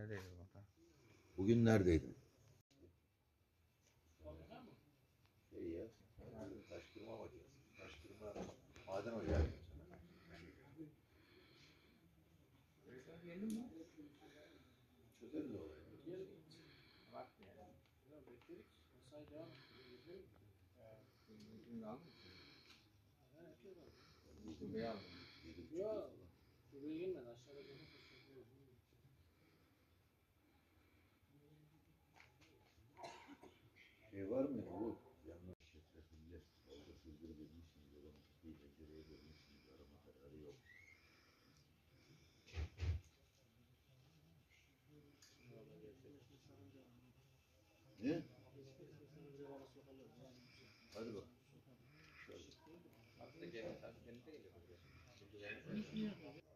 neredeydi bu? Bugün neredeydin? Şey ya, taş kırma makinesi. Taş kırma maden ocağı. Çözeriz olayı. Yok. Buraya gelmedi. Aşağıda Şey var mı bu? Yanına çetrefiller. Orada sızgır vermişsiniz. Oranın kapıyı pencereye vermişsiniz. Arama kararı yok. Ne? Hadi bak. Aslında gemi, kendi de geliyor buraya.